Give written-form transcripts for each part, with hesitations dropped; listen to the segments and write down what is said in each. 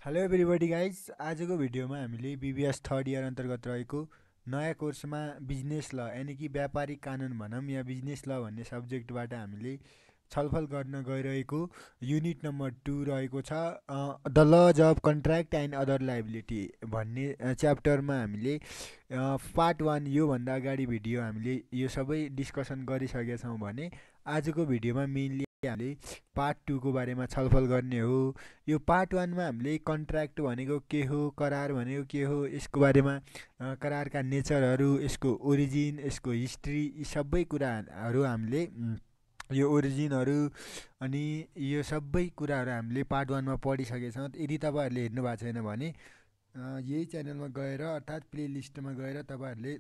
Hello everybody guys, आजको भिडियोमा हामीले BBS थर्ड इयर अन्तर्गत रहेको नयाँ कोर्समा बिजनेस ल यानि कि व्यापारिक कानुन भनौँ या बिजनेस ल भन्ने सब्जेक्टबाट हामीले छलफल गर्न गइरहेको युनिट नम्बर 2 रहेको छ the law of contract and other liability भन्ने च्याप्टरमा हामीले पार्ट 1 योभन्दा अगाडि भिडियो हामीले यो सबै डिस्कसन गरिसकेका छौँ भने आजको भिडियोमा मेनली हामीले पार्ट 2 को बारेमा छलफल गर्ने हो। यो पार्ट 1 मा हामीले कन्ट्र्याक्ट भनेको के हो, करार भनेको के हो, यसको बारेमा करारका नेचरहरू, यसको ओरिजिन, यसको हिस्ट्री, यी सबै कुराहरू हामीले यो ओरिजिनहरू अनि यो सबै कुराहरू हामीले पार्ट 1 मा पढिसकेका छौँ। यदि तपाईँहरूले हेर्नु भएको छैन भने यही च्यानलमा गएर अर्थात् प्लेलिस्टमा गएर तपाईँहरूले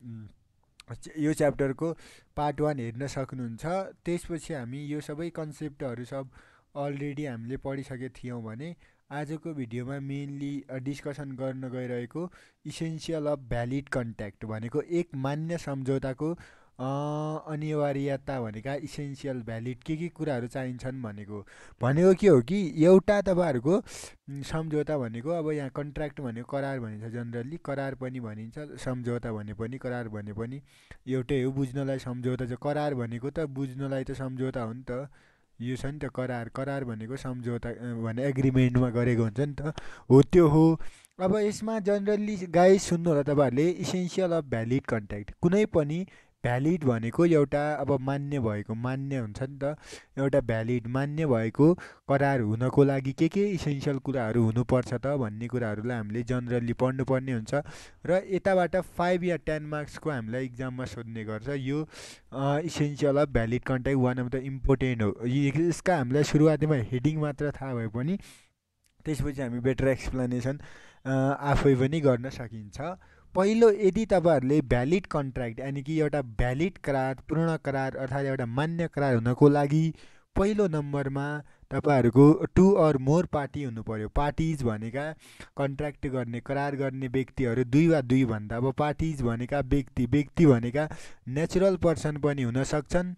यो च्याप्टरको पार्ट 1 हेर्न सक्नुहुन्छ। त्यसपछि हामी यो सबै कन्सेप्टहरू सब अलरेडी हामीले पढिसकेका थियौँ भने आजको भिडियोमा मेनली डिस्कसन गर्न गइरहेको इसेन्सियल अफ भ्यालिड कन्ट्र्याक्ट भनेको एक मान्य सम्झौताको अनिवार्यता भनेका इसेन्सियल भ्यालिड के कुराहरू चाहिन्छन् भनेको के हो कि एउटा तपाईँहरूको सम्झौता भनेको अब यहाँ कन्ट्र्याक्ट भनेको करार भनिन्छ, जनरली करार पनि भनिन्छ, सम्झौता भने पनि करार भने पनि एउटै हो। बुझ्नलाई सम्झौता छ, करार भनेको त बुझ्नलाई त सम्झौता हो नि त, यो छ नि त करार भनेको सम्झौता भने एग्रिमेन्टमा गरेको हुन्छ नि त, हो त्यो हो। अब यसमा जनरली गाइस सुन्नु होला तपाईँहरूले, इसेन्सियल अफ भ्यालिड कन्ट्र्याक्ट कुनै पनि भ्यालिड भनेको एउटा अब मान्य हुन्छ नि त, एउटा भ्यालिड मान्य भएको करार हुनको लागि के इसेन्सियल कुराहरू हुनुपर्छ त भन्ने कुराहरूलाई हामीले जनरली पढ्नुपर्ने हुन्छ र यताबाट 5 या 10 मार्क्सको हामीलाई इक्जाममा सोध्ने गर्छ। यो essential of valid contract one of the important हो। यसका हामीलाई सुरुवातीमा हेडिङ मात्र थाहा भए पनि त्यसपछि हामी बेटर एक्सप्लेनेसन आफै पनि गर्न सकिन्छ। पहिलो, यदि तपाईँहरूले भ्यालिड कन्ट्र्याक्ट यानि कि एउटा भ्यालिड करार, पूर्ण करार अर्थात् एउटा मान्य करार हुनको लागि पहिलो नम्बरमा तपाईँहरूको 2 or मोर पार्टी हुनु पर्यो। पार्टिज भनेका कन्ट्र्याक्ट गर्ने, करार गर्ने व्यक्तिहरू 2 वा 2 भन्दा अब पार्टिज भनेका व्यक्ति भनेका नेचुरल पर्सन पनि हुन सक्छन्,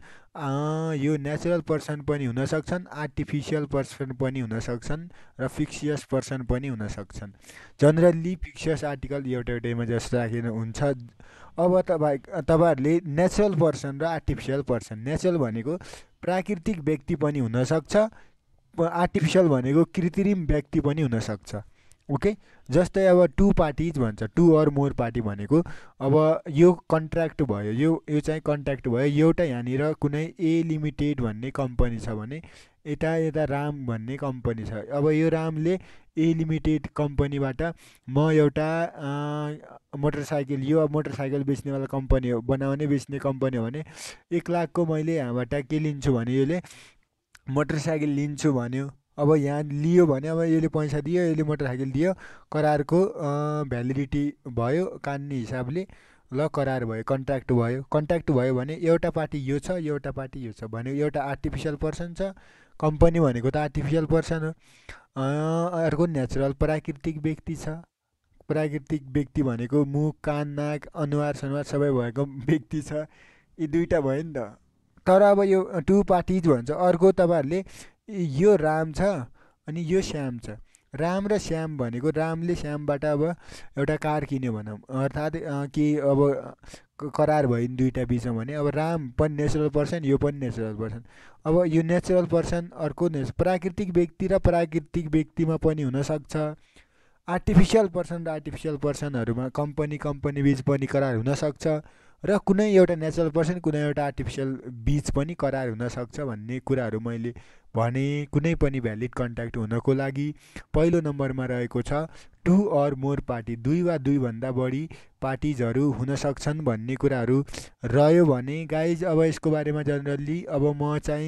यो नेचुरल पर्सन पनि हुन सक्छन्, आर्टिफिसियल पर्सन पनि हुन सक्छन् र फिक्सियस पर्सन पनि हुन सक्छन्। जनरली फिक्सियस आर्टिकल एउटैमा जस्तो राखेर हुन्छ। अब तपाईँहरूले नेचुरल पर्सन र आर्टिफिसियल पर्सन, नेचुरल भनेको प्राकृतिक व्यक्ति पनि हुनसक्छ, आर्टिफिसियल भनेको कृत्रिम व्यक्ति पनि हुनसक्छ। ओके, जस्तै अब 2 पार्टिज भन्छ, 2 or मोर पार्टी भनेको अब यो कन्ट्र्याक्ट भयो, यो चाहिँ कन्ट्र्याक्ट भयो। एउटा यहाँनिर कुनै ए लिमिटेड भन्ने कम्पनी छ भने यता राम भन्ने कम्पनी छ। अब यो रामले ए लिमिटेड कम्पनीबाट म एउटा मोटरसाइकल, यो मोटरसाइकल बेच्नेवाला कम्पनी हो, बनाउने बेच्ने कम्पनी हो भने 1 लाखको मैले यहाँबाट के लिन्छु भने यसले मोटरसाइकल लिन्छु भन्यो। अब यहाँ लियो भने अब यसले पैसा दियो, यसले मोटरसाइकल दियो, करारको भ्यालिडिटी भयो कानुनी हिसाबले, ल करार भयो, कन्ट्र्याक्ट भयो। कन्ट्र्याक्ट भयो भने एउटा पार्टी यो छ, एउटा पार्टी यो छ भने एउटा आर्टिफिसियल पर्सन छ, कम्पनी भनेको त आर्टिफिसियल पर्सन हो, अर्को नेचुरल प्राकृतिक व्यक्ति छ। प्राकृतिक व्यक्ति भनेको मुख, कान, नाक, अनुहार सनुहार सबै भएको व्यक्ति छ, यी दुईवटा भयो नि त। तर अब यो 2 पार्टिज भन्छ। अर्को तपाईँहरूले यो राम छ अनि यो श्याम छ, राम र श्याम भनेको रामले श्यामबाट अब एउटा कार किन्यो भनौँ, अर्थात् कि अब करार भयो नि दुईवटा बिचमा भने अब राम पनि नेचुरल पर्सन, यो पनि नेचुरल पर्सन। अब यो नेचुरल पर्सन अर्को प्राकृतिक व्यक्ति र प्राकृतिक व्यक्तिमा पनि हुनसक्छ, आर्टिफिसियल पर्सन र आर्टिफिसियल पर्सनहरूमा कम्पनी बिच पनि करार हुनसक्छ र कुनै एउटा नेचुरल पर्सन कुनै एउटा आर्टिफिसियल बिच पनि करार हुनसक्छ भन्ने कुराहरू मैले भने। कुनै पनि भ्यालिड कन्ट्र्याक्ट हुनको लागि पहिलो नम्बरमा रहेको छ 2 or मोर पार्टी, 2 वा 2 भन्दा बढी पार्टिजहरू हुन सक्छन् भन्ने कुराहरू रह्यो भने गाइज अब यसको बारेमा जनरली अब म चाहिँ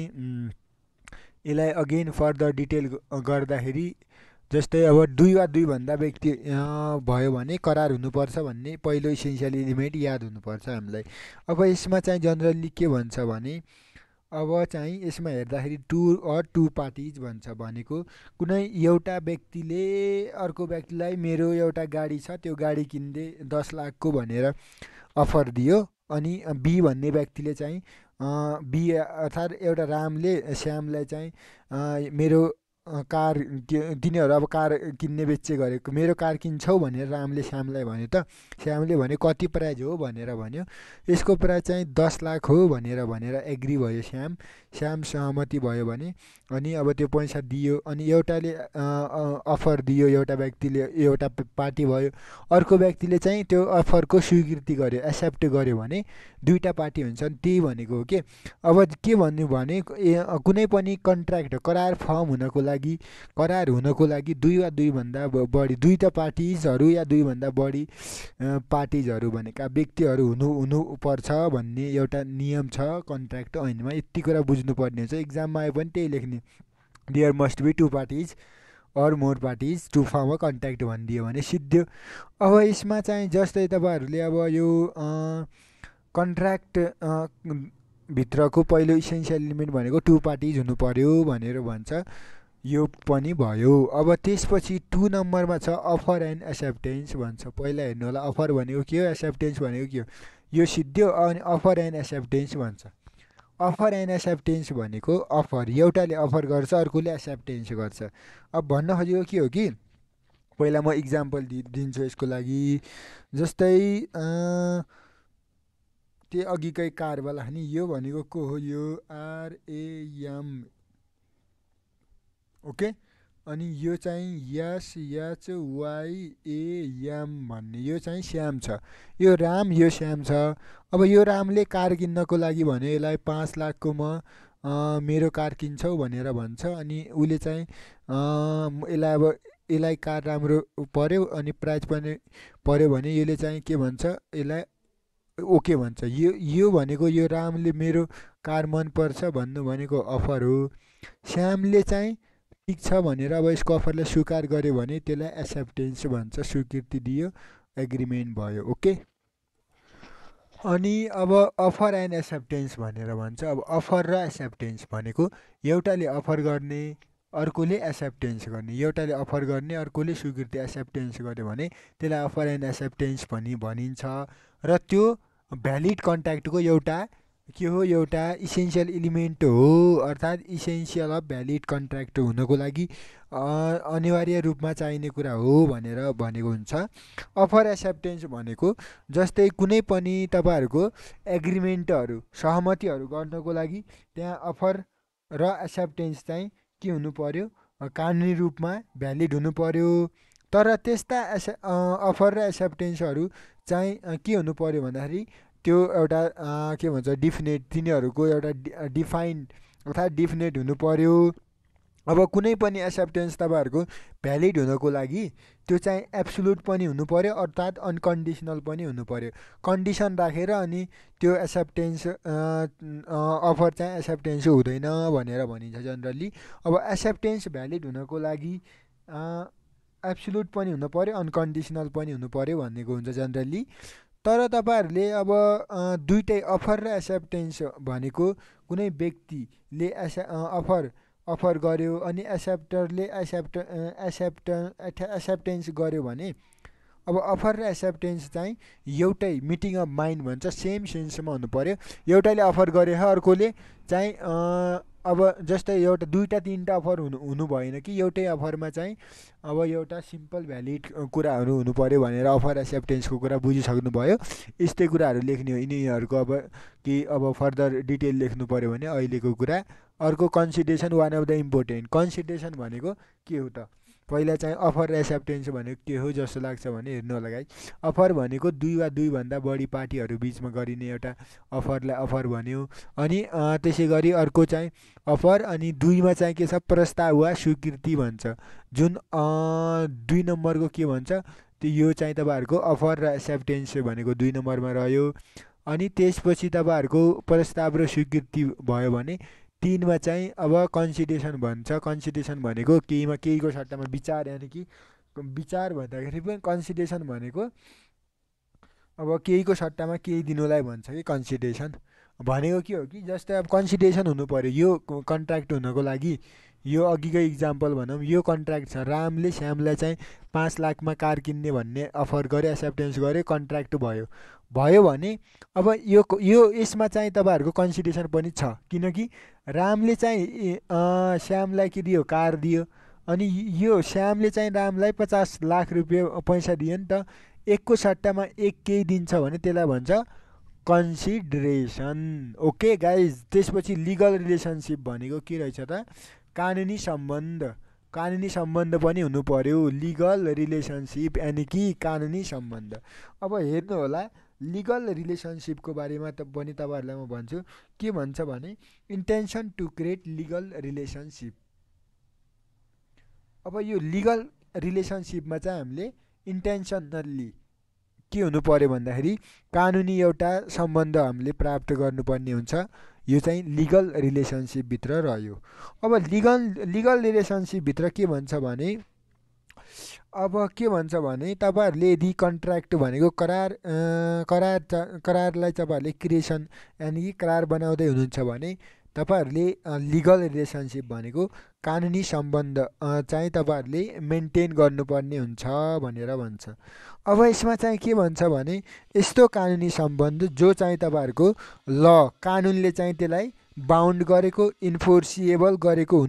यसलाई अगेन फर्दर डिटेल गर्दाखेरि जस्तै अब 2 वा 2 भन्दा व्यक्ति भयो भने करार हुनुपर्छ भन्ने पहिलो इसेन्सियल एलिमेन्ट याद हुनुपर्छ हामीलाई। अब यसमा चाहिँ जनरली के भन्छ भने अब चाहिँ यसमा हेर्दाखेरि 2 or 2 पार्टिज भन्छ भनेको कुनै एउटा व्यक्तिले अर्को व्यक्तिलाई मेरो एउटा गाडी छ, त्यो गाडी किन्दै 10 लाखको भनेर अफर दियो अनि बी भन्ने व्यक्तिले चाहिँ बी अर्थात् एउटा रामले श्यामलाई चाहिँ मेरो कार तिनीहरू अब कार किन्ने बेच्चे गरेको, मेरो कार किन्छौ भनेर रामले श्यामलाई भन्यो त। श्यामले भन्यो कति प्राइज हो भनेर भन्यो, यसको प्राइज चाहिँ 10 लाख हो भनेर एग्री भयो श्याम। श्याम सहमति भयो भने अनि अब त्यो पैसा दियो, अनि एउटाले अफर दियो, एउटा व्यक्तिले, एउटा पार्टी भयो, अर्को व्यक्तिले चाहिँ त्यो अफरको स्वीकृति गर्यो, एक्सेप्ट गर्यो भने दुईवटा पार्टी हुन्छन्, त्यही भनेको हो के। अब के भन्नु भने कुनै पनि कन्ट्र्याक्ट करार फर्म हुनको लागि, करार हुनको लागि दुई वा दुईभन्दा बढी दुईवटा पार्टिजहरू या दुईभन्दा बढी पार्टिजहरू भनेका व्यक्तिहरू हुनुपर्छ भन्ने एउटा नियम छ कन्ट्र्याक्ट ऐनमा। यति कुरा बुझ्नुपर्ने हुन्छ, इक्जाममा आयो भने त्यही लेख्ने, there must be 2 parties or more parties to form a contract भनिदियो भने सिद्धियो। अब यसमा चाहिँ जस्तै तपाईँहरूले अब यो कन्ट्र्याक्ट भित्रको पहिलो इसेन्सियल एलिमेन्ट भनेको 2 पार्टिज हुनु पर्यो भनेर भन्छ, यो पनि भयो। अब त्यसपछि 2 नम्बरमा छ अफर एन्ड एक्सेप्टेन्स भन्छ। पहिला हेर्नु होला, अफर भनेको के हो, एक्सेप्टेन्स भनेको के हो, यो सिद्धियो। अनि अफर एन्ड एक्सेप्टेन्स भन्छ। अफर एन्ड एक्सेप्टेन्स भनेको अफर, एउटाले अफर गर्छ अर्कोले एक्सेप्टेन्स गर्छ। अब भन्न खोजेको के हो कि, पहिला म इक्जाम्पल दिन्छु यसको लागि। जस्तै त्यो अघिकै कारवाला नि, यो भनेको को हो, यो RAM, ओके। अनि यो चाहिँ SHYAM भन्ने, यो चाहिँ श्याम छ, यो राम, यो श्याम छ। अब यो रामले कार किन्नको लागि भन्यो, यसलाई 5 लाखको म मेरो कार किन्छौ भनेर भन्छ। अनि उसले चाहिँ यसलाई कार राम्रो पर्यो अनि प्राइस पनि पर्यो भने यसले चाहिँ के भन्छ, यसलाई ओके भन्छ। यो भनेको यो रामले मेरो कार मन पर्छ भन्नु भनेको अफर हो। श्यामले चाहिँ ठिक छ भनेर अब यसको अफरलाई स्वीकार गर्यो भने त्यसलाई एक्सेप्टेन्स भन्छ, स्वीकृति दियो, एग्रिमेन्ट भयो, ओके। अनि अब अफर एन्ड एक्सेप्टेन्स भनेर भन्छ। अब अफर र एक्सेप्टेन्स भनेको एउटाले अफर गर्ने अर्कोले एक्सेप्टेन्स गर्ने, एउटाले अफर गर्ने अर्कोले स्वीकृति एक्सेप्टेन्स गर्यो भने त्यसलाई अफर एन्ड एक्सेप्टेन्स भनिन्छ। र त्यो भ्यालिड कन्ट्र्याक्टको एउटा के हो, एउटा इसेन्सियल एलिमेन्ट हो। अर्थात् इसेन्सियल अफ भ्यालिड कन्ट्र्याक्ट हुनको लागि अनिवार्य रूपमा चाहिने कुरा हो भनेर भनेको हुन्छ। अफर एक्सेप्टेन्स भनेको जस्तै कुनै पनि तपाईँहरूको एग्रिमेन्टहरू, सहमतिहरू गर्नको लागि त्यहाँ अफर र एक्सेप्टेन्स चाहिँ के हुनु पर्यो, कानुनी रूपमा भ्यालिड हुनु पर्यो। तर त्यस्ता अफर र एक्सेप्टेन्सहरू चाहिँ के हुनु पर्यो भन्दाखेरि त्यो एउटा के भन्छ, डिफिनेट, तिनीहरूको एउटा डिफाइन्ड अर्थात् डिफिनेट हुनु पर्यो। अब कुनै पनि एक्सेप्टेन्स तपाईँहरूको भ्यालिड हुनको लागि त्यो चाहिँ एब्सोल्युट पनि हुनु पर्यो, अर्थात् अनकन्डिसनल पनि हुनु पर्यो। कन्डिसन राखेर अनि त्यो एक्सेप्टेन्स अफर चाहिँ एक्सेप्टेन्स हुँदैन भनेर भनिन्छ जनरली। अब एक्सेप्टेन्स भ्यालिड हुनको लागि एब्सोल्युट पनि हुनु पर्यो, अनकन्डिसनल पनि हुनु पर्यो भनेको हुन्छ जनरली। तर तपाईँहरूले अब दुइटै अफर र एक्सेप्टेन्स भनेको कुनै व्यक्तिले अफर गर्यो अनि एक्सेप्टरले एक्सेप्टेन्स गर्यो भने अब अफर र एक्सेप्टेन्स चाहिँ एउटै मिटिङ अफ माइन्ड भन्छ, सेम सेन्समा हुनु पर्यो। एउटाले अफर गरे अर्कोले चाहिँ अब जस्तै एउटा दुईवटा तिनवटा अफर हुनु भएन कि एउटै अफरमा चाहिँ अब एउटा सिम्पल भ्यालिड कुराहरू हुनु पर्यो भनेर अफर एक्सेप्टेन्सको कुरा बुझिसक्नु भयो। यस्तै कुराहरू लेख्ने हो यिनीहरूको। अब कि अब फर्दर डिटेल लेख्नु पर्यो भने अहिलेको कुरा। अर्को consideration, one of the important. Consideration भनेको के हो त, पहिला चाहिँ अफर र एक्सेप्टेन्स भनेको के हो जस्तो लाग्छ भने हेर्नु होला गाइस। अफर भनेको दुई वा दुईभन्दा बढी पार्टीहरू बिचमा गरिने एउटा अफरलाई अफर भन्यो। अनि त्यसै गरी अर्को चाहिँ अफर, अनि दुईमा चाहिँ के छ, प्रस्ताव वा स्वीकृति भन्छ। जुन 2 नम्बरको के भन्छ, त्यो यो चाहिँ तपाईँहरूको अफर र एक्सेप्टेन्स भनेको 2 नम्बरमा रह्यो। अनि त्यसपछि तपाईँहरूको प्रस्ताव र स्वीकृति भयो भने 3मा चाहिँ अब कन्सिडरेसन भन्छ। कन्सिडरेसन भनेको केहीको सट्टामा विचार, यानि कि विचार भन्दाखेरि पनि कन्सिडरेसन भनेको अब केहीको सट्टामा केही दिनुलाई भन्छ कि कन्सिडरेसन भनेको के हो कि जस्तै अब कन्सिडरेसन हुनु पर्यो यो कन्ट्र्याक्ट हुनको लागि, यो अघिकै इक्जाम्पल भनौँ, यो कन्ट्र्याक्ट छ, रामले श्यामलाई चाहिँ 5 लाखमा कार किन्ने भन्ने अफर गर्यो, एक्सेप्टेन्स गर्यो, कन्ट्र्याक्ट भयो। भयो भने अब यो यसमा चाहिँ तपाईँहरूको कन्सिडरेसन पनि छ, किनकि रामले चाहिँ श्यामलाई के दियो, कार दियो, अनि यो श्यामले चाहिँ रामलाई 50 लाख रुपियाँ पैसा दियो नि त, एकको सट्टामा एक केही दिन्छ भने त्यसलाई भन्छ कन्सिडरेसन। ओके गाइज, त्यसपछि लिगल रिलेसनसिप भनेको के रहेछ त, कानुनी सम्बन्ध। कानुनी सम्बन्ध पनि हुनु पर्यो, लिगल रिलेसनसिप यानि कि कानुनी सम्बन्ध। अब हेर्नु होला, लिगल रिलेसनसिपको बारेमा त पनि तपाईँहरूलाई म भन्छु, के भन्छ भने intention to create legal relationship. अब यो लिगल रिलेसनसिपमा चाहिँ हामीले इन्टेन्सनल्ली के हुनु पर्यो भन्दाखेरि कानुनी एउटा सम्बन्ध हामीले प्राप्त गर्नुपर्ने हुन्छ, यो चाहिँ लिगल रिलेसनसिपभित्र रह्यो। अब लिगल रिलेसनसिपभित्र के भन्छ भने, अब के भन्छ भने तपाईँहरूले यदि कन्ट्र्याक्ट भनेको करारलाई तपाईँहरूले क्रिएसन यानि कि करार बनाउँदै हुनुहुन्छ भने तपाईँहरूले लिगल रिलेसनसिप भनेको कानुनी सम्बन्ध चाहिँ तपाईँहरूले मेन्टेन गर्नुपर्ने हुन्छ भनेर भन्छ। अब यसमा चाहिँ के भन्छ भने यस्तो कानुनी सम्बन्ध जो चाहिँ तपाईँहरूको ल कानुनले चाहिँ त्यसलाई बाउन्ड गरेको, इन्फोर्सिएबल गरेको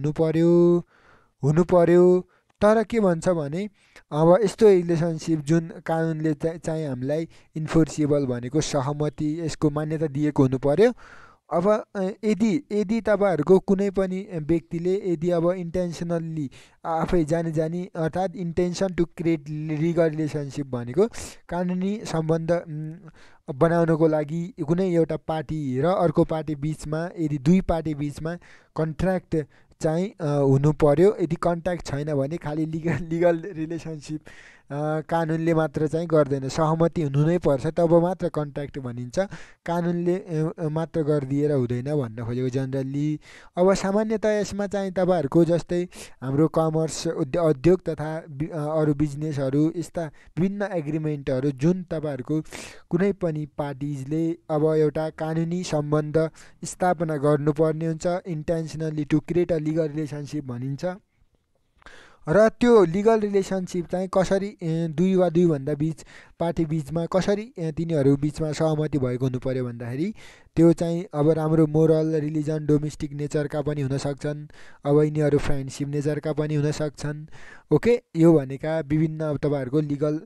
हुनु पर्यो। तर के भन्छ भने अब यस्तो रिलेसनसिप जुन कानुनले चाहिँ हामीलाई इन्फोर्सिएबल भनेको सहमति, यसको मान्यता दिएको हुनु पर्यो। अब यदि तपाईँहरूको कुनै पनि व्यक्तिले यदि अब इन्टेन्सनल्ली आफै जानी अर्थात् intention to create legal relationship भनेको कानुनी सम्बन्ध बनाउनको लागि कुनै एउटा पार्टी र अर्को पार्टी बिचमा, यदि दुई पार्टी बिचमा कन्ट्र्याक्ट चाहिँ हुनु पर्यो। यदि कन्ट्र्याक्ट छैन भने खालि लिगल रिलेसनसिप कानुनले मात्र चाहिँ गर्दैन, सहमति हुनु नै पर्छ, तब मात्र कन्ट्र्याक्ट भनिन्छ, कानुनले मात्र गरिदिएर हुँदैन भन्न खोजेको जनरली। अब सामान्यतया यसमा चाहिँ तपाईँहरूको जस्तै हाम्रो कमर्स उद्योग तथा अरू बिजनेसहरू, यस्ता विभिन्न एग्रिमेन्टहरू जुन तपाईँहरूको कुनै पनि पार्टिजले अब एउटा कानुनी सम्बन्ध स्थापना गर्नुपर्ने हुन्छ, intentionally to create a legal relationship भनिन्छ। र त्यो लिगल रिलेसनसिप चाहिँ कसरी दुई वा दुईभन्दा पार्टी बिचमा कसरी तिनीहरू बिचमा सहमति भएको हुनु पर्यो भन्दाखेरि त्यो चाहिँ अब राम्रो मोरल, रिलिजन, डोमेस्टिक नेचरका पनि हुन सक्छन्, अब यिनीहरू फ्रेन्डसिप नेचरका पनि हुन सक्छन्। ओके, यो भनेका विभिन्न तपाईँहरूको लिगल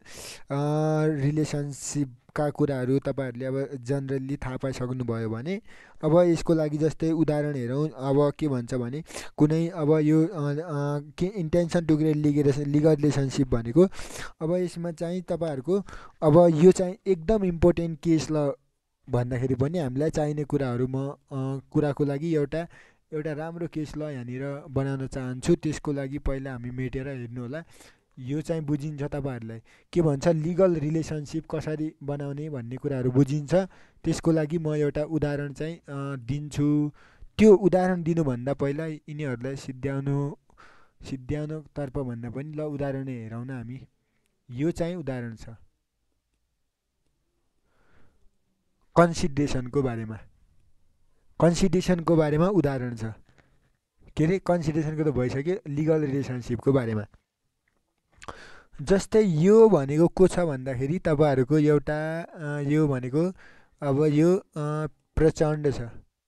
रिलेसनसिपका कुराहरू तपाईँहरूले अब जनरली थाहा पाइसक्नुभयो भने अब यसको लागि जस्तै उदाहरण हेरौँ। अब के भन्छ भने कुनै अब यो के intention to create legal relationship भनेको अब यसमा चाहिँ तपाईँहरूको अब यो चाहिँ एकदम इम्पोर्टेन्ट केस ल भन्दाखेरि पनि हामीलाई चाहिने कुराको लागि एउटा राम्रो केस ल यहाँनिर बनाउन चाहन्छु। त्यसको लागि पहिला हामी मेटेर हेर्नु होला, यो चाहिँ बुझिन्छ तपाईँहरूलाई के भन्छ लिगल रिलेसनसिप कसरी बनाउने भन्ने कुराहरू बुझिन्छ। त्यसको लागि म एउटा उदाहरण चाहिँ दिन्छु। त्यो उदाहरण दिनुभन्दा पहिला यिनीहरूलाई सिद्ध्याउनु तर्फ भन्दा पनि ल उदाहरण हेरौँ न हामी। यो चाहिँ उदाहरण छ कन्सिडरेसनको बारेमा उदाहरण छ। के अरे कन्सिडरेसनको त भइसक्यो, लिगल रिलेसनसिपको बारेमा। जस्तै यो भनेको को छ भन्दाखेरि तपाईँहरूको एउटा यो भनेको अब यो प्रचण्ड छ,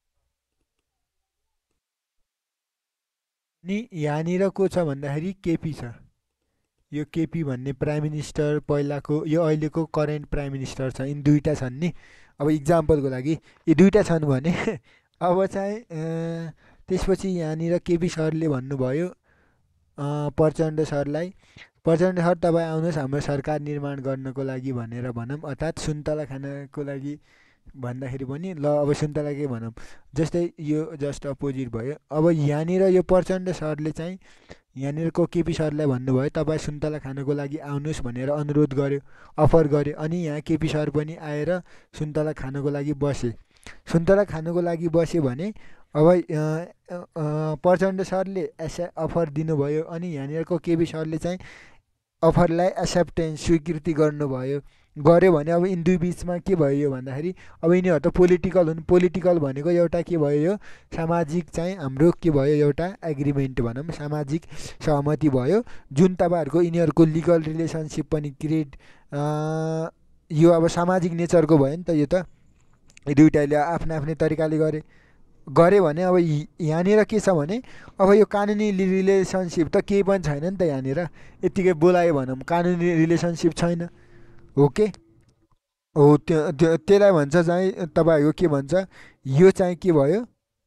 अनि यहाँनिर को छ भन्दाखेरि केपी छ। यो केपी भन्ने प्राइम मिनिस्टर पहिलाको, यो अहिलेको करेन्ट प्राइम मिनिस्टर छ। यिनी दुईवटा छन् नि, अब इक्जाम्पलको लागि यी दुईवटा छन् भने अब चाहिँ त्यसपछि यहाँनिर केपी सरले भन्नुभयो प्रचण्ड सरलाई, प्रचण्ड सर तपाईँ आउनुहोस् हाम्रो सरकार निर्माण गर्नको लागि भनेर भनौँ, अर्थात् सुन्तला खानको लागि भन्दाखेरि पनि ल अब सुन्तला के भनौँ, जस्तै यो जस्ट अपोजिट भयो। अब यहाँनिर यो प्रचण्ड सरले चाहिँ यहाँनिरको केपी सरलाई भन्नुभयो तपाईँ सुन्तला खानको लागि आउनुहोस् भनेर अनुरोध गर्यो, अफर गर्यो। अनि यहाँ केपी सर पनि आएर सुन्तला खानको लागि बसे। सुन्तला खानको लागि बस्यो भने अब प्रचण्ड सरले अफर दिनुभयो, अनि यहाँनिरको केपी सरले चाहिँ अफरलाई एक्सेप्टेन्स स्वीकृति गर्नुभयो। गऱ्यो भने अब यिनी दुई बिचमा के भयो यो भन्दाखेरि अब यिनीहरू त पोलिटिकल हुन्, पोलिटिकल भनेको एउटा के भयो यो सामाजिक चाहिँ हाम्रो के भयो एउटा एग्रिमेन्ट भनौँ, सामाजिक सहमति भयो जुन तपाईँहरूको यिनीहरूको लिगल रिलेसनसिप पनि क्रिएट यो अब सामाजिक नेचरको भयो नि त, यो त दुइटाले आफ्नो आफ्नै तरिकाले गरे भने अब यहाँनिर के छ भने अब यो कानुनी रिलेसनसिप त केही पनि छैन नि त यहाँनिर, यत्तिकै बोलायो भनौँ कानुनी रिलेसनसिप छैन हो के हो त्यसलाई भन्छ चाहिँ तपाईँहरूको के भन्छ यो चाहिँ के भयो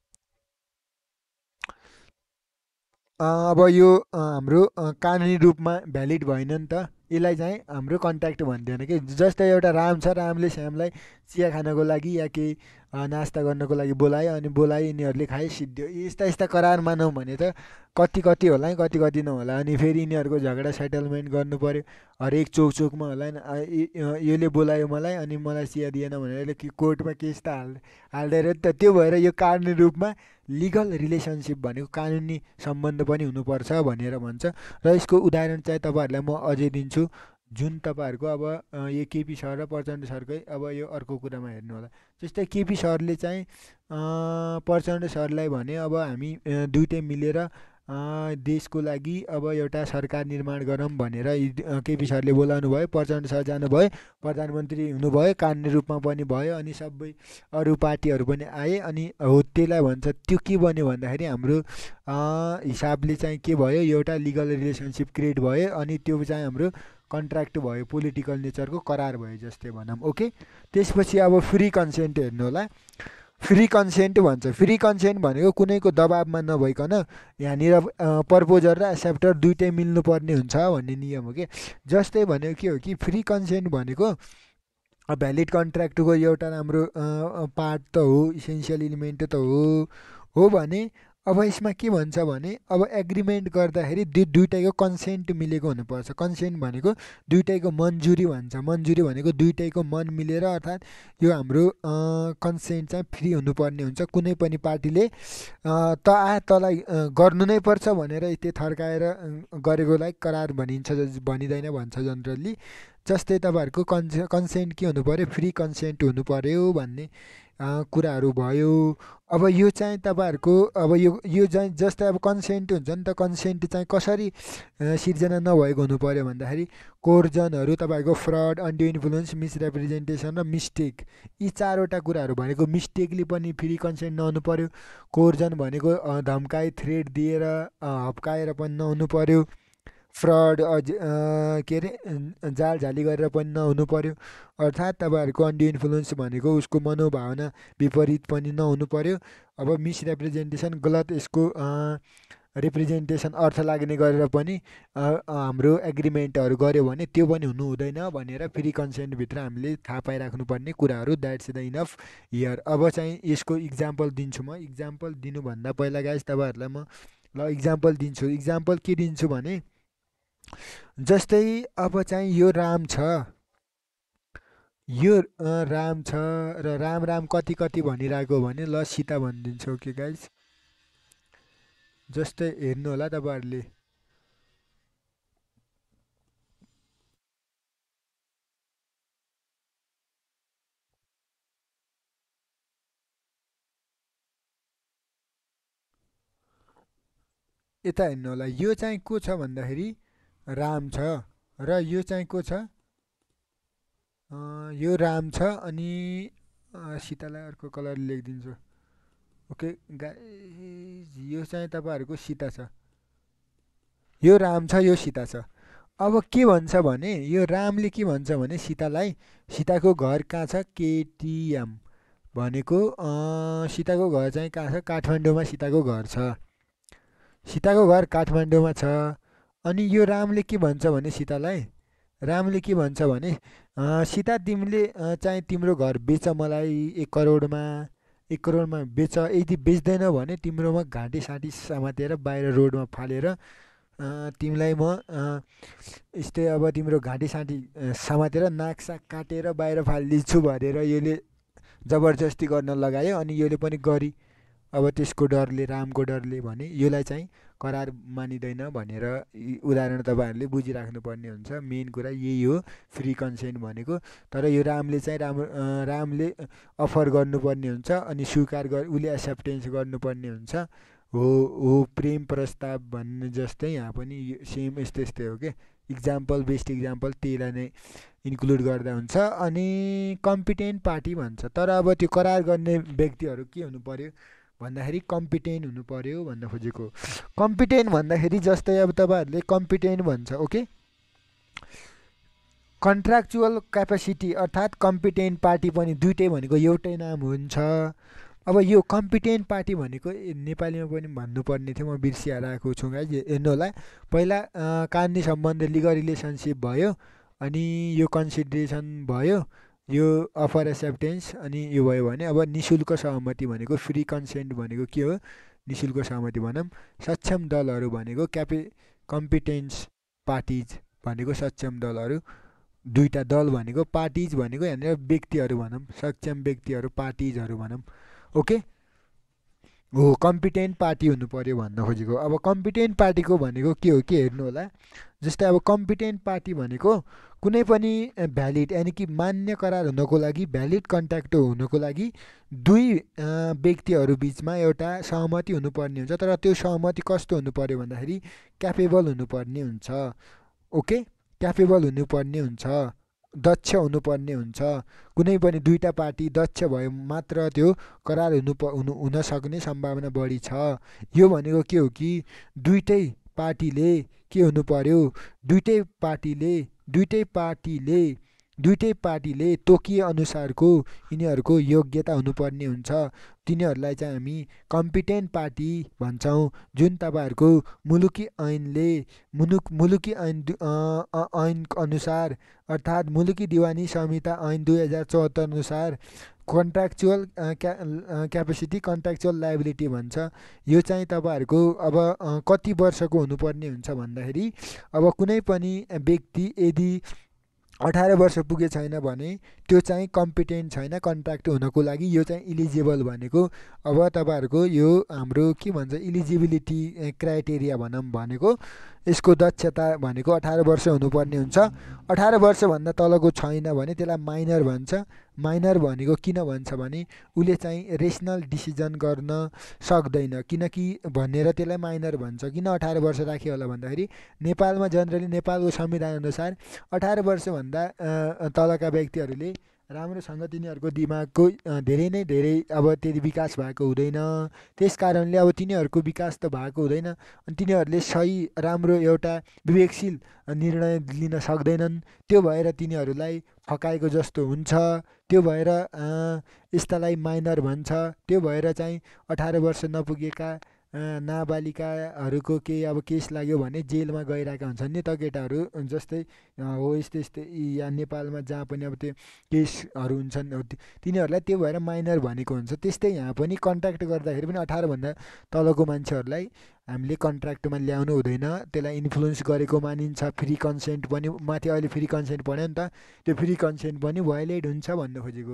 अब यो हाम्रो कानुनी रूपमा भ्यालिड भएन नि त, यसलाई चाहिँ हाम्रो कन्ट्याक्ट भन्दैन कि। जस्तै एउटा राम छ, रामले श्यामलाई चिया खानको लागि या केही नास्ता गर्नको लागि बोलायो अनि बोलायो यिनीहरूले खाए सिद्धियो, यस्ता यस्ता करार मानौँ भने त कति कति होला है कति कति नहोला, अनि फेरि यिनीहरूको झगडा सेटलमेन्ट गर्नु पऱ्यो हरेक चोक चोकमा होला नि, यसले बोलायो मलाई अनि मलाई चिया दिएन भनेर यसले कोर्टमा केस त हाल्दै रह्यो नि त। त्यो भएर यो कानुनी रूपमा लिगल रिलेसनसिप भनेको कानुनी सम्बन्ध पनि हुनुपर्छ भनेर भन्छ। र यसको उदाहरण चाहिँ तपाईँहरूलाई म अझै दिन्छु, जुन तपाईँहरूको अब यो केपी सर र प्रचण्ड सरकै अब यो अर्को कुरामा हेर्नु होला। जस्तै केपी सरले चाहिँ प्रचण्ड सरलाई भने अब हामी दुइटै मिलेर देशको लागि अब एउटा सरकार निर्माण गरौँ भनेर केपी सरले बोलाउनु भयो, प्रचण्ड सर जानुभयो, प्रधानमन्त्री हुनुभयो, कानुनी रूपमा पनि भयो, अनि सबै अरू पार्टीहरू पनि आए, अनि हो त्यसलाई भन्छ त्यो के बन्यो भन्दाखेरि हाम्रो हिसाबले चाहिँ के भयो एउटा लिगल रिलेसनसिप क्रिएट भयो, अनि त्यो चाहिँ हाम्रो कन्ट्र्याक्ट भयो, पोलिटिकल नेचरको करार भयो जस्तै भनौँ ओके। त्यसपछि अब फ्री कन्सेन्ट हेर्नु होला, फ्री कन्सेन्ट भन्छ। फ्री कन्सेन्ट भनेको कुनैको दबाबमा नभइकन यहाँनिर प्रपोजर र एक्सेप्टर दुइटै मिल्नुपर्ने हुन्छ भन्ने नियम हो कि। जस्तै भनेको के हो कि फ्री कन्सेन्ट भनेको भ्यालिड कन्ट्र्याक्टको एउटा राम्रो पार्ट त हो, इसेन्सियल इलिमेन्ट त हो भने अब यसमा के भन्छ भने अब एग्रिमेन्ट गर्दाखेरि दुइटैको कन्सेन्ट मिलेको हुनुपर्छ। कन्सेन्ट भनेको दुइटैको मन्जुरी भन्छ, मन्जुरी भनेको दुइटैको मन मिलेर, अर्थात् यो हाम्रो कन्सेन्ट चाहिँ फ्री हुनुपर्ने हुन्छ। कुनै पनि पार्टीले तँलाई गर्नु नै पर्छ भनेर यति थर्काएर गरेकोलाई करार भनिँदैन भन्छ जनरली। जस्तै तपाईँहरूको कन्सेन्ट के हुनु पऱ्यो, फ्री कन्सेन्ट हुनु पऱ्यो भन्ने कुराहरू भयो। अब यो चाहिँ तपाईँहरूको अब यो चाहिँ जस्तै अब कन्सेन्ट हुन्छ नि त, कन्सेन्ट चाहिँ कसरी सिर्जना नभएको हुनु पऱ्यो भन्दाखेरि कोर्जनहरू तपाईँहरूको फ्रड, अनड्यू इन्फ्लुएन्स, मिसरिप्रेजेन्टेसन र मिस्टेक, यी चारवटा कुराहरू भनेको मिस्टेकली पनि फ्री कन्सेन्ट नहुनु पऱ्यो। कोर्जन भनेको धम्काई थ्रेट दिएर हप्काएर पनि नहुनु पऱ्यो। फ्रड के अरे जालझाली गरेर पनि नहुनु पऱ्यो। अर्थात् तपाईँहरूको अनड्यू इन्फ्लुएन्स भनेको उसको मनोभावना विपरीत पनि नहुनु पऱ्यो। अब मिसरिप्रेजेन्टेसन गलत यसको रिप्रेजेन्टेसन अर्थ लाग्ने गरेर पनि हाम्रो एग्रिमेन्टहरू गऱ्यो भने त्यो पनि हुनु हुँदैन भनेर फ्री कन्सेन्टभित्र हामीले थाहा पाइराख्नुपर्ने कुराहरू। That's the enough here. अब चाहिँ यसको इक्जाम्पल दिन्छु म। इक्जाम्पल दिनुभन्दा पहिला गाइस तपाईँहरूलाई म ल इक्जाम्पल दिन्छु। इक्जाम्पल के दिन्छु भने जस्तै अब चाहिँ यो राम छ, यो राम छ र राम राम कति कति भनिरहेको भने ल सीता भनिदिन्छु ओके गाइस। जस्तै हेर्नु होला तपाईँहरूले, यता हेर्नु होला, यो चाहिँ को छ भन्दाखेरि राम छ र यो चाहिँ को छ, यो राम छ अनि सीतालाई अर्को कलरले लेखिदिन्छु ओके गाइस। यो चाहिँ तपाईँहरूको सीता छ, यो राम छ, यो सीता छ। अब के भन्छ भने यो रामले के भन्छ भने सीतालाई, सीताको घर कहाँ छ, केटिएम भनेको सीताको घर चाहिँ कहाँ छ, काठमाडौँमा सीताको घर छ, सीताको घर काठमाडौँमा छ। अनि यो रामले के भन्छ भने सीतालाई, रामले के भन्छ भने सीता तिमीले चाहिँ तिम्रो घर बेच मलाई 1 करोडमा बेच, यदि बेच्दैन भने तिम्रोमा घाँटी साँटी समातेर बाहिर रोडमा फालेर तिमीलाई म यस्तै अब तिम्रो घाँटी साँटी समातेर नाकसाक काटेर बाहिर फालिदिन्छु भनेर यसले जबरजस्ती गर्न लगायो। अनि यसले पनि गरी अब त्यसको डरले, रामको डरले भने यसलाई चाहिँ करार मानिँदैन भनेर उदाहरण तपाईँहरूले बुझिराख्नुपर्ने हुन्छ। मेन कुरा यही हो फ्री कन्सेन्ट भनेको। तर यो रामले चाहिँ रामले अफर गर्नुपर्ने हुन्छ अनि स्वीकार उसले एक्सेप्टेन्स गर्नुपर्ने हुन्छ। हो प्रेम प्रस्ताव भन्ने जस्तै यहाँ पनि सेम यस्तै हो के। इक्जाम्पल बेस्ट इक्जाम्पल त्यसलाई नै इन्क्लुड गर्दा हुन्छ। अनि कम्पिटेन्ट पार्टी भन्छ। तर अब त्यो करार गर्ने व्यक्तिहरू के हुनु पर्यो भन्दाखेरि कम्पिटेन्ट हुनु पर्यो भन्न खोजेको। कम्पिटेन्ट भन्दाखेरि जस्तै अब तपाईँहरूले कम्पिटेन्ट भन्छ ओके। कन्ट्राक्चुअल क्यापेसिटी अर्थात् कम्पिटेन्ट पार्टी पनि दुइटै भनेको एउटै नाम हुन्छ। अब यो कम्पिटेन्ट पार्टी भनेको नेपालीमा पनि भन्नुपर्ने थियो, म बिर्सिहालेको छु गाइज, हेर्नु होला। पहिला कानुनी सम्बन्ध लिगल रिलेसनसिप भयो, अनि यो कन्सिडरेसन भयो, यो अफर एक्सेप्टेन्स, अनि यो भयो भने अब निशुल्क सहमति भनेको फ्री कन्सेन्ट भनेको के हो, निशुल्क सहमति भनौँ। सक्षम दलहरू भनेको कम्पिटेन्स पार्टिज भनेको सक्षम दलहरू, दुईटा दल भनेको पार्टिज भनेको यहाँनिर व्यक्तिहरू भनौँ, सक्षम व्यक्तिहरू पार्टिजहरू भनौँ ओके। हो कम्पिटेन्ट पार्टी हुनु पर्यो भन्न खोजेको। अब कम्पिटेन्ट पार्टीको भनेको के हो के हेर्नु होला। जस्तै अब कम्पिटेन्ट पार्टी भनेको कुनै पनि भ्यालिड यानि कि मान्य करार हुनको लागि, भ्यालिड कन्ट्र्याक्ट हुनको लागि दुई व्यक्तिहरू बिचमा एउटा सहमति हुनुपर्ने हुन्छ। तर त्यो सहमति कस्तो हुनु पर्यो भन्दाखेरि क्यापेबल हुनुपर्ने हुन्छ ओके। क्यापेबल हुनुपर्ने हुन्छ, दक्ष हुनुपर्ने हुन्छ। कुनै पनि दुईटा पार्टी दक्ष भयो मात्र त्यो करार हुन सक्ने सम्भावना बढी छ। यो भनेको के हो कि दुईटै पार्टीले के हुनु पर्यो, दुईटै पार्टीले तोकिए अनुसारको यिनीहरूको योग्यता हुनुपर्ने हुन्छ। तिनीहरूलाई चाहिँ हामी कम्पिटेन्ट पार्टी भन्छौँ, जुन तपाईँहरूको मुलुकी ऐन अनुसार अर्थात् मुलुकी दिवानी संहिता ऐन 2074 अनुसार कन्ट्राक्चुअल क्यापेसिटी, कन्ट्राक्चुअल लाइबिलिटी भन्छ। यो चाहिँ तपाईँहरूको अब कति वर्षको हुनुपर्ने हुन्छ भन्दाखेरि अब कुनै पनि व्यक्ति यदि 18 वर्ष पुगे छैन भने त्यो चाहिँ कम्पिटेन्ट छैन कन्ट्र्याक्ट हुनको लागि, यो चाहिँ इलिजिबल भनेको। अब तपाईँहरूको यो हाम्रो के भन्छ इलिजिबिलिटी क्राइटेरिया भनौँ भनेको, यसको दक्षता भनेको 18 वर्ष हुनुपर्ने हुन्छ। 18 वर्षभन्दा तलको छैन भने त्यसलाई माइनर भन्छ। माइनर भनेको किन भन्छ भने उसले चाहिँ रेसनल डिसिजन गर्न सक्दैन, किनकि भनेर त्यसलाई माइनर भन्छ। किन 18 वर्ष राख्यो होला भन्दाखेरि नेपालमा जनरली नेपालको संविधान अनुसार 18 वर्षभन्दा तलका व्यक्तिहरूले राम्रोसँग तिनीहरूको दिमागको धेरै अब त्यति विकास भएको हुँदैन। त्यस कारणले अब तिनीहरूको विकास त भएको हुँदैन अनि तिनीहरूले सही राम्रो एउटा विवेकशील निर्णय लिन सक्दैनन्। त्यो भएर तिनीहरूलाई फकाएको जस्तो हुन्छ। त्यो भएर यस्तालाई माइनर भन्छ। त्यो भएर चाहिँ 18 वर्ष नपुगेका नाबालिकाहरूको केही अब केस लाग्यो भने जेलमा गइरहेका हुन्छन् नि त केटाहरू, जस्तै हो यस्तै या नेपालमा जहाँ पनि अब त्यो केसहरू हुन्छन् तिनीहरूलाई त्यो भएर माइनर भनेको हुन्छ। त्यस्तै यहाँ पनि कन्ट्र्याक्ट गर्दाखेरि पनि 18 भन्दा तलको मान्छेहरूलाई हामीले कन्ट्र्याक्टमा ल्याउनु हुँदैन, त्यसलाई इन्फ्लुएन्स गरेको मानिन्छ। फ्री कन्सेन्ट पनि माथि अहिले फ्री कन्सेन्ट भन्यो नि त, त्यो फ्री कन्सेन्ट पनि भायोलेट हुन्छ भन्न खोजेको।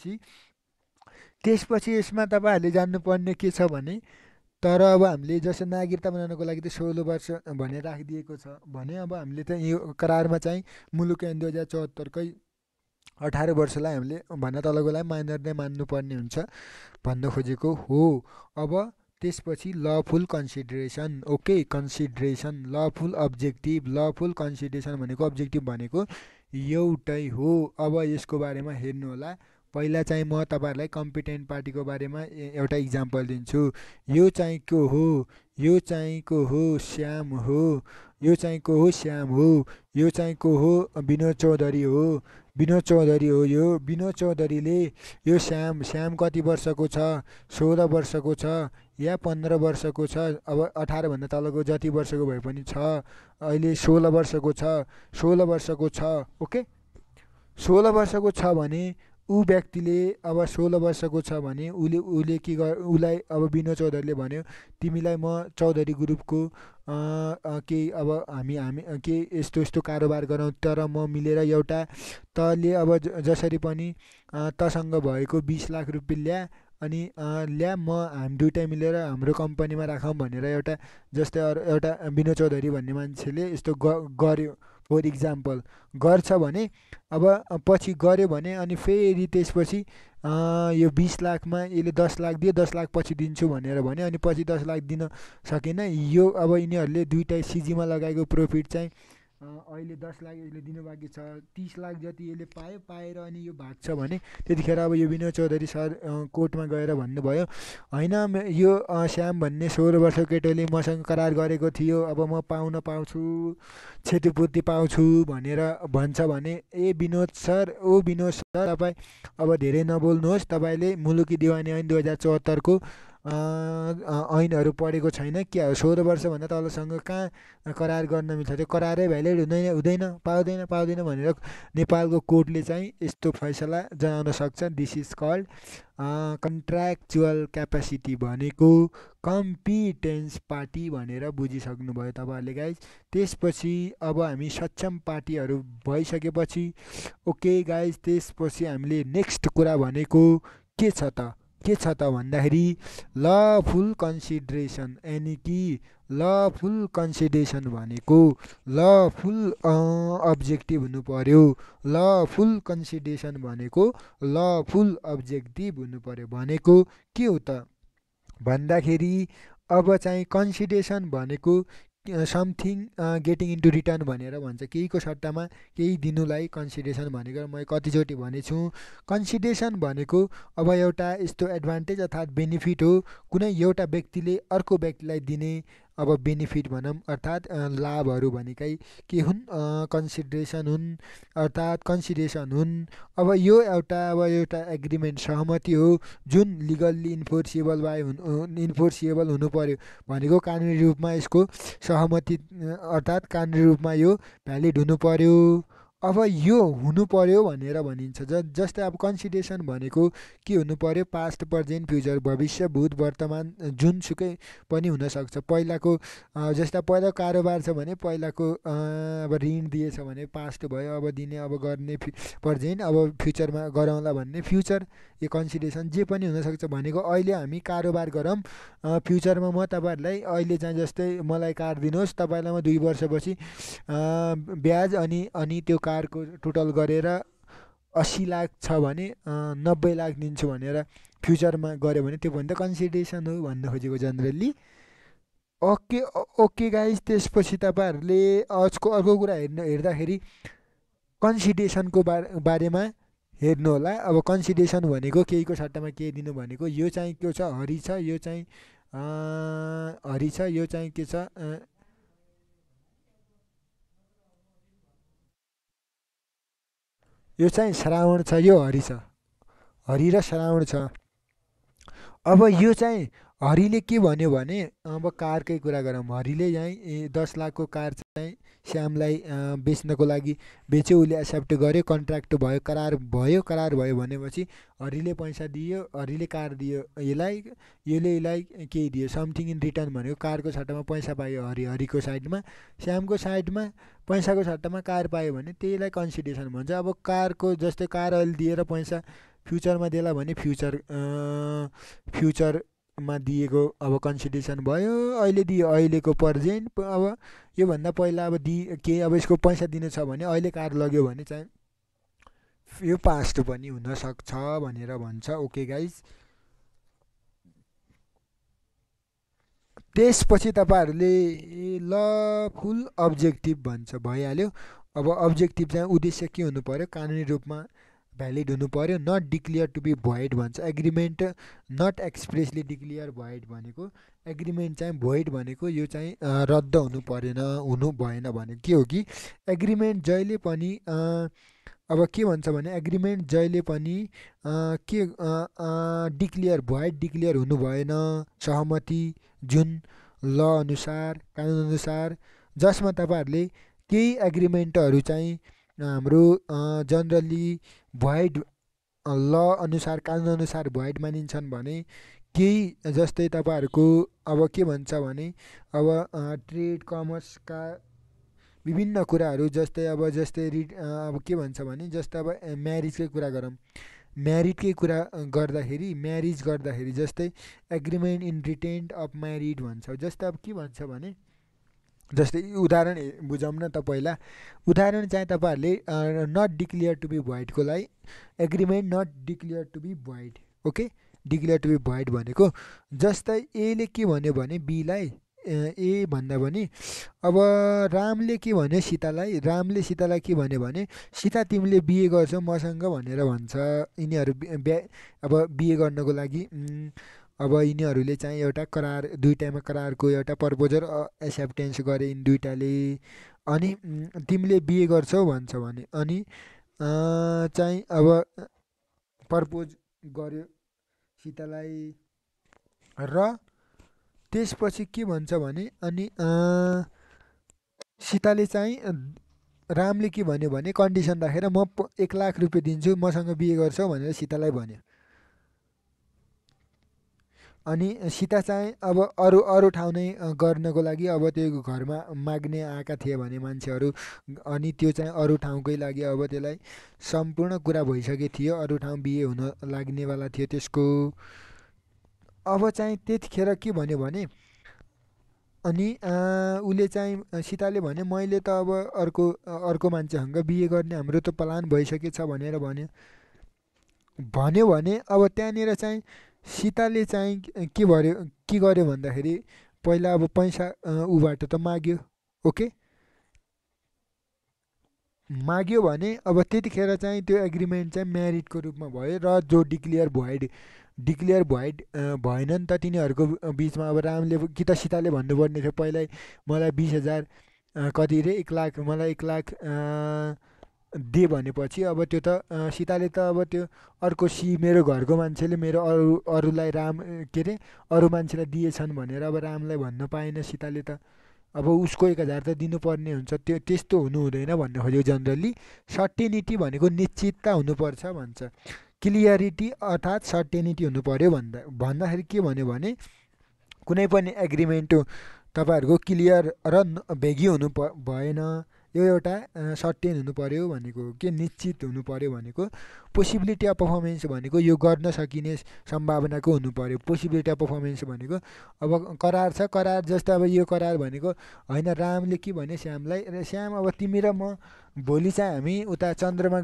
त्यसपछि यसमा तपाईँहरूले जान्नुपर्ने के छ भने, तर अब हामीले जस्तो नागरिकता बनाउनको लागि त 16 वर्ष भनेर राखिदिएको छ भने अब हामीले त यो करारमा चाहिँ मुलुक ऐन 2074कै 18 वर्षलाई हामीले भन्दा तलकोलाई माइनर नै मान्नुपर्ने हुन्छ भन्न खोजेको हो। अब त्यसपछि lawful consideration okay. Consideration lawful objective, lawful consideration भनेको अब्जेक्टिभ भनेको एउटै हो। अब यसको बारेमा हेर्नु होला। पहिला चाहिँ म तपाईँहरूलाई कम्पिटेन्ट पार्टीको बारेमा एउटा इक्जाम्पल दिन्छु। यो चाहिँ को हो, यो चाहिँ को हो श्याम हो, यो चाहिँ को हो श्याम हो, यो चाहिँ को हो विनोद चौधरी हो, विनोद चौधरी हो। यो विनोद चौधरीले यो श्याम कति वर्षको छ, 16 वर्षको छ या 15 वर्षको छ। अब 18 भन्दा तलको जति वर्षको भए पनि छ, अहिले 16 वर्षको छ ओके। 16 वर्षको छ भने ऊ व्यक्तिले अब 16 वर्षको छ भने उसले के उसलाई अब विनोद चौधरीले भन्यो तिमीलाई म चौधरी ग्रुपको केही अब हामी के यस्तो कारोबार गरौँ, तर म मिलेर एउटा तले अब जसरी पनि तसँग भएको 20 लाख रुपियाँ ल्या अनि ल्या हामी दुइटै मिलेर हाम्रो कम्पनीमा राखौँ भनेर एउटा जस्तै एउटा विनोद चौधरी भन्ने मान्छेले यस्तो गर्यो फर इक्जाम्पल गर्छ भने अब पछि गर्यो भने अनि फेरि त्यसपछि यो 20 लाखमा यसले 10 लाख दियो 10 लाख पछि दिन्छु भनेर भन्यो अनि पछि 10 लाख दिन सकेन यो अब यिनीहरूले दुइटै सिजीमा लगाएको प्रोफिट चाहिँ अहिले 10 लाख यसले दिनु बाँकी छ 30 लाख जति यसले पाएर अनि यो भाग्छ भने त्यतिखेर अब यो विनोद चौधरी सर कोर्टमा गएर भन्नुभयो होइन यो श्याम भन्ने 16 वर्षको केटोले मसँग करार गरेको थियो अब म पाउन पाउँछु क्षतिपूर्ति पाउँछु भनेर भन्छ भने ए विनोद सर ओ विनोद सर तपाईँ अब धेरै नबोल्नुहोस् तपाईँले मुलुकी दिवानी ऐन 2074 को ऐनहरू पढेको छैन क्या 16 वर्षभन्दा तलसँग कहाँ करार गर्न मिल्छ त्यो करारै भ्यालिड हुँदैन हुँदैन पाउँदैन भनेर नेपालको कोर्टले चाहिँ यस्तो फैसला जनाउन सक्छ this is called contractual capacity भनेको कम्पिटेन्स पार्टी भनेर बुझिसक्नुभयो तपाईँहरूले गाइज त्यसपछि अब हामी सक्षम पार्टीहरू भइसकेपछि ओके गाइज त्यसपछि हामीले नेक्स्ट कुरा भनेको के छ त भन्दाखेरि लफुल कन्सिडरेसन यानि कि लफुल कन्सिडरेसन भनेको लफुल अब्जेक्टिभ हुनु पर्यो लफुल कन्सिडरेसन भनेको लफुल अब्जेक्टिभ हुनु पर्यो भनेको के हो त भन्दाखेरि अब चाहिँ कन्सिडरेसन भनेको समथिङ गेटिङ इन्टु रिटर्न भनेर भन्छ केहीको सट्टामा केही दिनुलाई कन्सिडरेसन भनेको मैले कतिचोटि भनेछु कन्सिडरेसन भनेको अब एउटा यस्तो एडभान्टेज अर्थात् बेनिफिट हो कुनै एउटा व्यक्तिले अर्को व्यक्तिलाई दिने अब बेनिफिट भनौँ अर्थात् लाभहरू भनेकै के हुन् कन्सिडरेसन हुन् अर्थात् कन्सिडरेसन हुन् अब यो एउटा एग्रिमेन्ट सहमति हो जुन लिगल्ली इन्फोर्सिएबल हुनु पर्यो भनेको कानुनी रूपमा यसको सहमति अर्थात् कानुनी रूपमा यो भ्यालिड हुनु पर्यो अब यो हुनु पर्यो भनेर भनिन्छ जस्तै अब कन्सिडरेसन भनेको के हुनु पर्यो पास्ट प्रेजेन्ट फ्युचर भविष्य भूत वर्तमान जुनसुकै पनि हुनसक्छ पहिलाको जस्तो पहिला कारोबार छ भने पहिलाको अब ऋण दिएछ भने पास्ट भयो अब दिने अब गर्ने प्रेजेन्ट अब फ्युचरमा गरौँला भन्ने फ्युचर यो कन्सिडरेसन जे पनि हुनसक्छ भनेको अहिले हामी कारोबार गरौँ फ्युचरमा म तपाईँहरूलाई अहिले चाहिँ जस्तै मलाई कार दिनुहोस् तपाईँलाई म 2 वर्षपछि ब्याज अनि त्यो कारको टोटल गरेर 80 लाख छ भने 90 लाख दिन्छु भनेर फ्युचरमा गऱ्यो भने त्यो भन्दा कन्सिडरेसन हो भन्न खोजेको जनरली ओके गाइज त्यसपछि तपाईँहरूले अर्को कुरा हेर्दाखेरि कन्सिडरेसनको बारेमा हेर्नु होला अब कन्सिडरेसन भनेको केहीको सट्टामा के दिनु भनेको यो चाहिँ के छ हरि छ यो चाहिँ हरि छ यो चाहिँ के छ यो चाहिँ श्रावण छ यो हरि छ हरि र श्रावण छ अब यो चाहिँ हरिले के भन्यो भने अब कारकै कुरा गरौँ हरिले चाहिँ 10 लाखको कार चाहिँ श्यामलाई बेच्नको लागि बेच्यो उसले एक्सेप्ट गर्यो कन्ट्र्याक्ट भयो करार भयो भनेपछि हरिले पैसा दियो हरिले कार दियो यसलाई केही दियो समथिङ इन रिटर्न भनेको कारको सट्टामा पैसा पायो हरिको साइडमा श्यामको साइडमा पैसाको सट्टामा कार पायो भने त्यसलाई कन्सिडरेसन भन्छ अब कारको जस्तै कार अहिले दिएर पैसा फ्युचरमा देला भने फ्युचरमा दिएको अब कन्सिडरेसन भयो अहिले दियो अहिलेको प्रेजेन्ट अब योभन्दा पहिला अब अब यसको पैसा दिनु छ भने अहिले कार लग्यो भने चाहिँ यो पास्ट पनि हुनसक्छ भनेर भन्छ ओके गाइज त्यसपछि तपाईँहरूले ल फुल अब्जेक्टिभ भन्छ भइहाल्यो अब अब्जेक्टिभ चाहिँ उद्देश्य के हुनु पर्यो कानुनी रूपमा भ्यालिड हुनु पर्यो not declare to be void भन्छ agreement not expressly declare void भनेको एग्रिमेन्ट चाहिँ भोइड भनेको यो चाहिँ रद्द हुनु भएन भनेको के हो कि एग्रिमेन्ट जहिले पनि अब के भन्छ भने एग्रिमेन्ट जहिले पनि के डिक्लियर भोइड डिक्लियर हुनु भएन सहमति जुन ल अनुसार कानुन अनुसार जसमा तपाईँहरूले केही एग्रिमेन्टहरू चाहिँ हाम्रो जनरली भोइड ल अनुसार कानुन अनुसार भोइड मानिन्छन् भने केही जस्तै तपाईँहरूको अब के भन्छ भने अब ट्रेड कमर्सका विभिन्न कुराहरू जस्तै अब के भन्छ भने जस्तै अब म्यारिजकै कुरा गरौँ म्यारिडकै कुरा गर्दाखेरि म्यारिज गर्दाखेरि जस्तै agreement in restraint of married भन्छ। जस्तै अब के भन्छ भने जस्तै उदाहरण बुझौँ न त पहिला। उदाहरण चाहिँ तपाईँहरूले नट डिक्लियर टु बी भोइडको लागि agreement not declare to be void, okay. Declare to be void भनेको जस्तै एले के भन्यो भने बीलाई ए भन्दा पनि अब रामले के भन्यो सीतालाई, रामले सीतालाई के भन्यो भने सीता तिमीले बिहे गर्छौ मसँग भनेर भन्छ। यिनीहरू अब बिहे गर्नको लागि अब यिनीहरूले चाहिँ एउटा करार, दुईटामा करारको एउटा प्रपोजल एक्सेप्टेन्स गरे यिनी दुईटाले। अनि तिमीले बिहे गर्छौ भन्छ भने अनि चाहिँ अब प्रपोज गर्यो सीतालाई र त्यसपछि के भन्छ भने अनि सीताले चाहिँ रामले के भन्यो भने कन्डिसन राखेर म 1 लाख रुपियाँ दिन्छु मसँग बिहे गर्छौ भनेर सीतालाई भन्यो। अनि सीता चाहिँ अब अरू ठाउँ नै गर्नको लागि अब त्यो घरमा माग्ने आएका थिए भने मान्छेहरू, अनि त्यो चाहिँ अरू ठाउँकै लागि अब त्यसलाई सम्पूर्ण कुरा भइसकेको थियो, अरू ठाउँ बिहे हुन लाग्नेवाला थियो त्यसको। अब चाहिँ त्यतिखेर के भन्यो भने अनि उसले चाहिँ सीताले भन्यो मैले त अब अर्को मान्छेसँग बिहे गर्ने हाम्रो त प्लान भइसकेछ भनेर भन्यो भने अब त्यहाँनिर चाहिँ सीताले चाहिँ के गर्यो भन्दाखेरि पहिला अब पैसा ऊबाट त माग्यो, ओके। माग्यो भने अब त्यतिखेर चाहिँ त्यो एग्रिमेन्ट चाहिँ म्यारिडको रूपमा भयो र जो डिक्लियर भोइड भएन नि त तिनीहरूको बिचमा। अब रामले कि त सीताले भन्नुपर्ने थियो पहिल्यै मलाई 20,000 कति रे 1 लाख मलाई 1 लाख दे भनेपछि अब त्यो त सीताले त अब त्यो अर्को मेरो घरको मान्छेले मेरो अरूलाई राम के अरे अरू मान्छेलाई दिएछन् भनेर अब रामलाई भन्न पाएन सीताले त। अब उसको 1,000 त दिनुपर्ने हुन्छ, त्यो त्यस्तो हुनु हुँदैन भन्ने खोज्यो जनरली। सर्टेनिटी भनेको निश्चितता हुनुपर्छ भन्छ, क्लियरिटी अर्थात् सर्टेनिटी हुनु पर्यो भन्दाखेरि के भन्यो भने कुनै पनि एग्रिमेन्ट तपाईँहरूको क्लियर र भेगी हुनु भएन, यो एउटा सर्टेन हुनु पर्यो भनेको के निश्चित हुनु पर्यो भनेको। पोसिबिलिटी अफ पर्फर्मेन्स भनेको यो गर्न सकिने सम्भावनाको हुनु पर्यो। पोसिबिलिटी अफ पर्फर्मेन्स भनेको अब करार छ, करार जस्तो अब यो करार भनेको होइन रामले के भने श्यामलाई श्याम अब तिमी र म भोलि चाहिँ हामी उता चन्द्रमा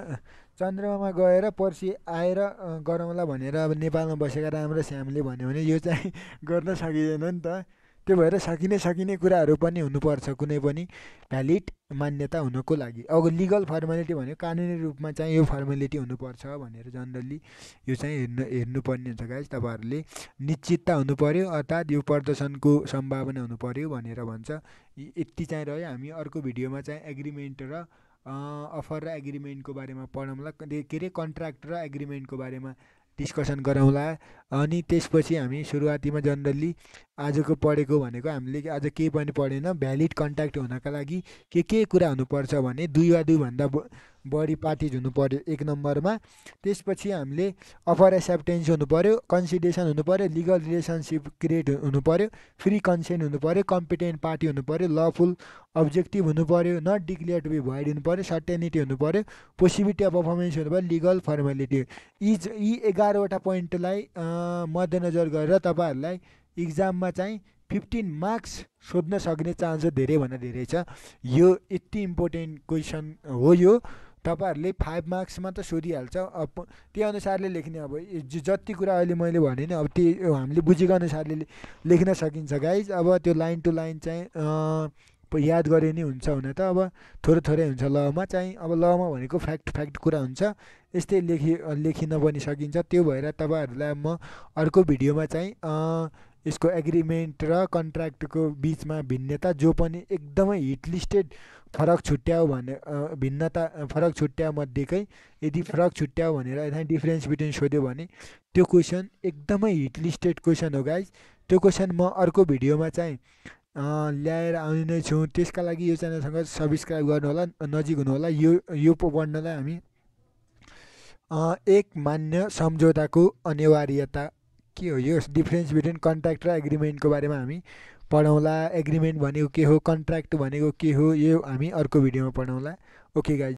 गएर पर्सि आएर गरौँला भनेर अब नेपालमा बसेका राम र श्यामले भन्यो भने यो चाहिँ गर्न सकिँदैन नि त। त्यो भएर सकिने कुराहरू पनि हुनुपर्छ कुनै पनि भ्यालिड मान्यता हुनको लागि। अब लिगल फर्मालिटी भनेको कानुनी रूपमा चाहिँ यो फर्मालिटी हुनुपर्छ भनेर जनरली यो चाहिँ हेर्नुपर्ने हुन्छ गाइस। तपाईँहरूले निश्चितता हुनु पर्यो अर्थात् यो प्रदर्शनको सम्भावना हुनु पर्यो भनेर भन्छ। यति चाहिँ रह्यो। हामी अर्को भिडियोमा चाहिँ एग्रिमेन्ट र अफर र एग्रिमेन्टको बारेमा पढौँला, के अरे कन्ट्र्याक्ट र एग्रिमेन्टको बारेमा डिस्कसन गरौँला। अनि त्यसपछि हामी सुरुवातीमा जनरली आजको पढेको भनेको हामीले आज केही पनि पढेन। भ्यालिड कन्ट्र्याक्ट हुनका लागि के कुरा हुनुपर्छ भने 2 वा 2 भन्दा बढी पार्टिज हुनु पर्यो 1 नम्बरमा। त्यसपछि हामीले अफर एक्सेप्टेन्स हुनु पर्यो, कन्सिडरेसन हुनु पर्यो, लिगल रिलेसनसिप क्रिएट हुनु पर्यो, फ्री कन्सेन्ट हुनु पर्यो, कम्पिटेन्ट पार्टी हुनु पर्यो, लफुल अब्जेक्टिभ हुनु पर्यो, not declare to be void हुनु पर्यो, सर्टेनिटी हुनु पर्यो, पोसिबिलिटी अफ पर्फर्मेन्स हुनु पर्यो, लिगल फर्मालिटी। यी 11वटा पोइन्टलाई मध्यनजर गरेर तपाईँहरूलाई इक्जाममा चाहिँ 15 मार्क्स सोध्न सक्ने चान्स धेरैभन्दा धेरै छ। यो यति इम्पोर्टेन्ट क्वेसन हो। यो तपाईँहरूले 5 मार्क्समा त सोधिहाल्छ। अब त्यही अनुसारले लेख्ने, अब जति कुरा अहिले मैले भने नि अब त्यो हामीले बुझेको अनुसारले लेख्न सकिन्छ गाइज। अब त्यो लाइन टु लाइन चाहिँ याद गरे नि हुन्छ हुन त अब थोरै हुन्छ लमा चाहिँ। अब लमा भनेको फ्याक्ट कुरा हुन्छ, यस्तै लेखिन पनि सकिन्छ। त्यो भएर तपाईँहरूलाई म अर्को भिडियोमा चाहिँ यसको एग्रिमेन्ट र कन्ट्र्याक्टको बिचमा भिन्नता जो पनि एकदमै हिट लिस्टेड फरक छुट्यायो भने फरक छुट्यायो मध्येकै यदि फरक छुट्यायो भनेर यता डिफरेन्स बिट्विन सोध्यो भने त्यो क्वेसन एकदमै हिट लिस्टेड क्वेसन हो गाइज। त्यो क्वेसन म अर्को भिडियोमा चाहिँ ल्याएर आउने नै छु। त्यसका लागि यो च्यानलसँग सब्सक्राइब गर्नु होला, नजिक हुनु होला। यो पढ्नलाई हामी एक मान्य सम्झौताको अनिवार्यता के हो, यो डिफरेन्स बिट्विन कन्ट्र्याक्ट र एग्रिमेन्टको बारेमा हामी पढौँला। एग्रिमेन्ट भनेको के हो, कन्ट्र्याक्ट भनेको के हो, यो हामी अर्को भिडियोमा पढौँला। Okay guys.